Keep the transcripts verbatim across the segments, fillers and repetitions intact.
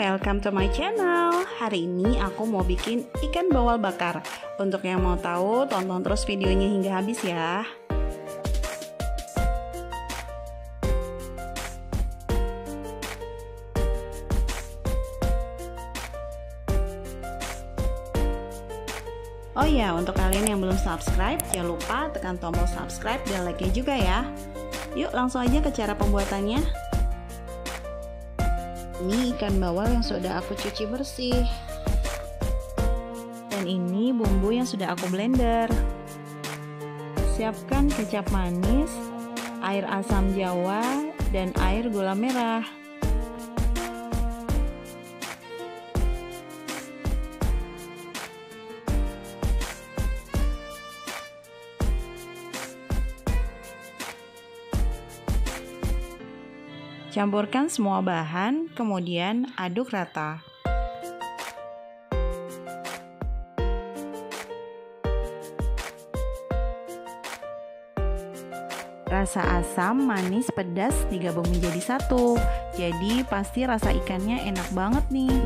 welcome to my channel. Hari ini aku mau bikin ikan bawal bakar. Untuk yang mau tahu, tonton terus videonya hingga habis ya. Oh ya, untuk kalian yang belum subscribe, jangan lupa tekan tombol subscribe dan like-nya juga ya. Yuk langsung aja ke cara pembuatannya. Ini ikan bawal yang sudah aku cuci bersih. Dan ini bumbu yang sudah aku blender. Siapkan kecap manis, air asam jawa, dan air gula merah. Campurkan semua bahan, kemudian aduk rata. Rasa asam, manis, pedas digabung menjadi satu. Jadi pasti rasa ikannya enak banget nih.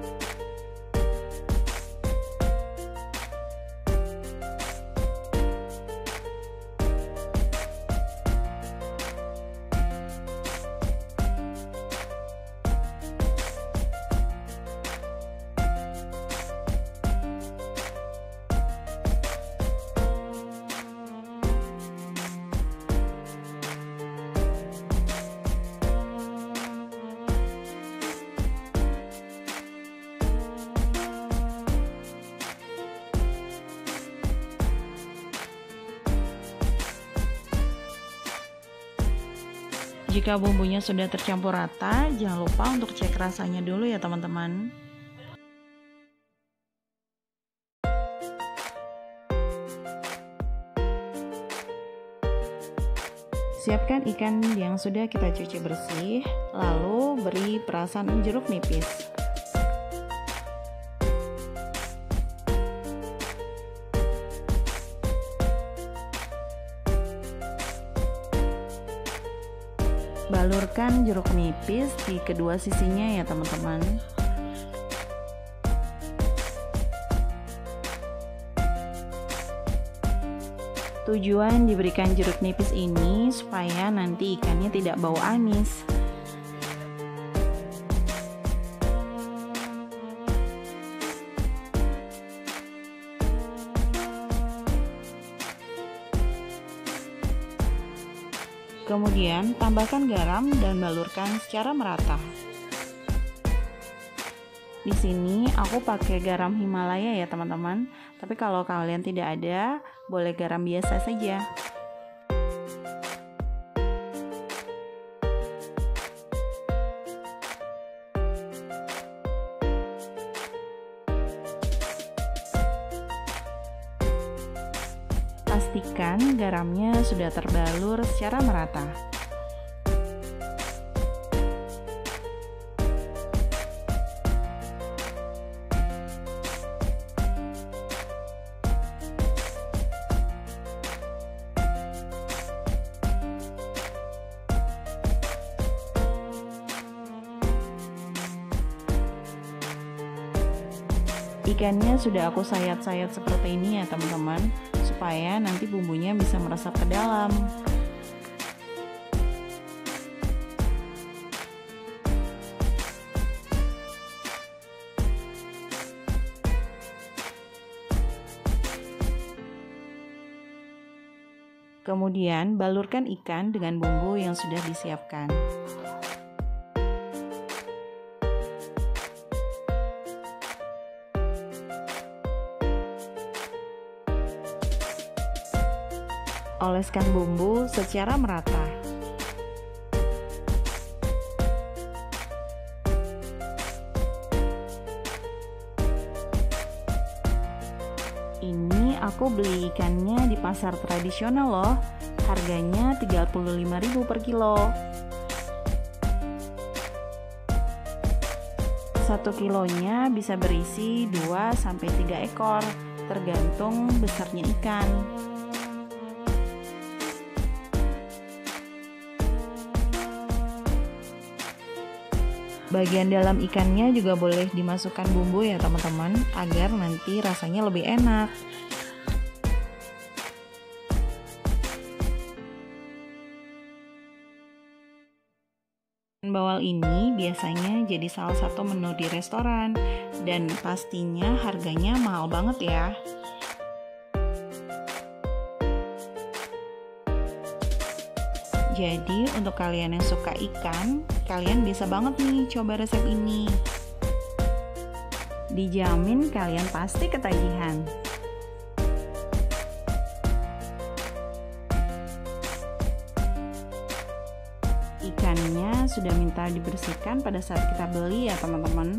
Jika bumbunya sudah tercampur rata, jangan lupa untuk cek rasanya dulu ya teman-teman. Siapkan ikan yang sudah kita cuci bersih, lalu beri perasan jeruk nipis. Balurkan jeruk nipis di kedua sisinya ya teman-teman. Tujuan diberikan jeruk nipis ini supaya nanti ikannya tidak bau amis. Kemudian tambahkan garam dan balurkan secara merata. Di sini aku pakai garam Himalaya ya teman-teman. Tapi kalau kalian tidak ada, boleh garam biasa saja. Pastikan garamnya sudah terbalur secara merata. Ikannya sudah aku sayat-sayat seperti ini ya teman-teman, supaya nanti bumbunya bisa meresap ke dalam. Kemudian balurkan ikan dengan bumbu yang sudah disiapkan. Oleskan bumbu secara merata. Ini aku beli ikannya di pasar tradisional loh. Harganya tiga puluh lima ribu rupiah per kilo. Satu kilonya bisa berisi dua sampai tiga ekor, tergantung besarnya ikan. Bagian dalam ikannya juga boleh dimasukkan bumbu ya teman-teman, agar nanti rasanya lebih enak. Bawal ini biasanya jadi salah satu menu di restoran dan pastinya harganya mahal banget ya. Jadi untuk kalian yang suka ikan, kalian bisa banget nih coba resep ini. Dijamin kalian pasti ketagihan. Ikannya sudah minta dibersihkan pada saat kita beli ya teman-teman.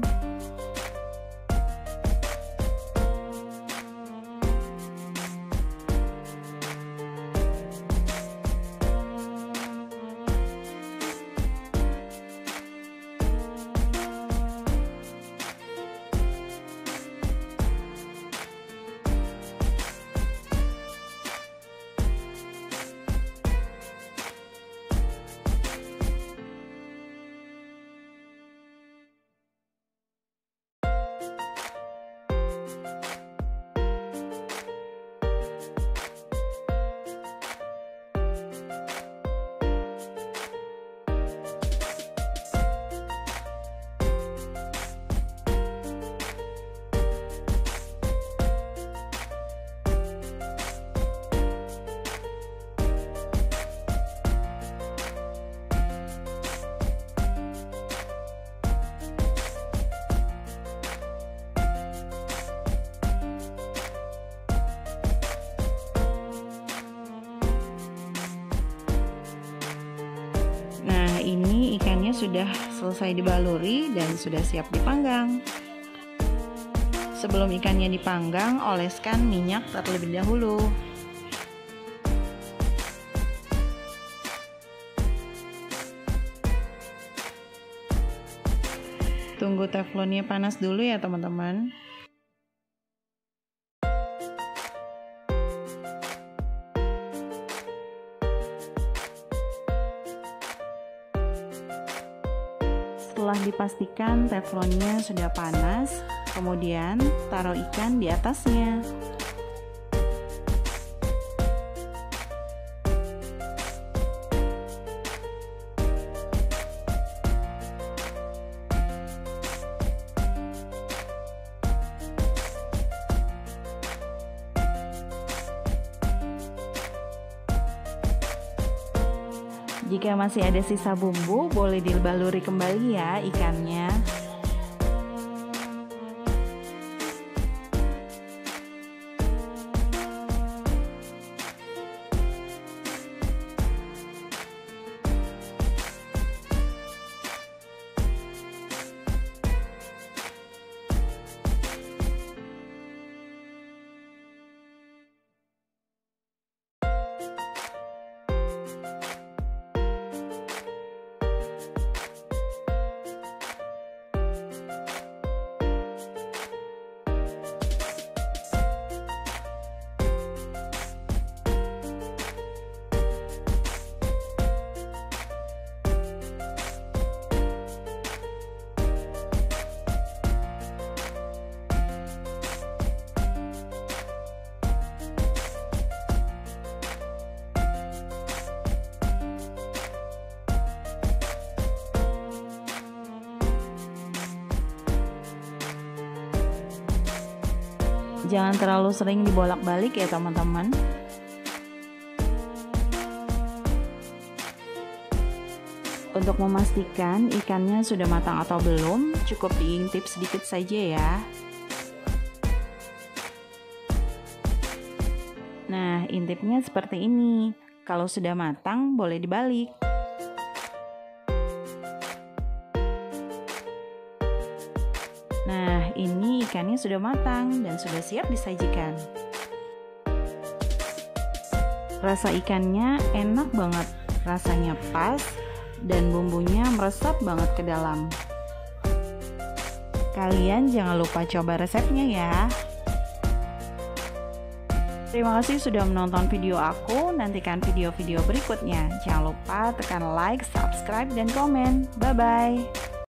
Ini ikannya sudah selesai dibaluri dan sudah siap dipanggang. Sebelum ikannya dipanggang, oleskan minyak terlebih dahulu. Tunggu teflonnya panas dulu ya teman-teman. Setelah dipastikan teflonnya sudah panas, kemudian taruh ikan di atasnya. Jika masih ada sisa bumbu, boleh dibaluri kembali ya ikannya. Jangan terlalu sering dibolak-balik ya teman-teman. Untuk memastikan ikannya sudah matang atau belum, cukup diintip sedikit saja ya. Nah, intipnya seperti ini. Kalau sudah matang, boleh dibalik. Nah, ini ikannya sudah matang dan sudah siap disajikan. Rasa ikannya enak banget, rasanya pas, dan bumbunya meresap banget ke dalam. Kalian jangan lupa coba resepnya ya. Terima kasih sudah menonton video aku. Nantikan video-video berikutnya. Jangan lupa tekan like, subscribe, dan komen. Bye-bye.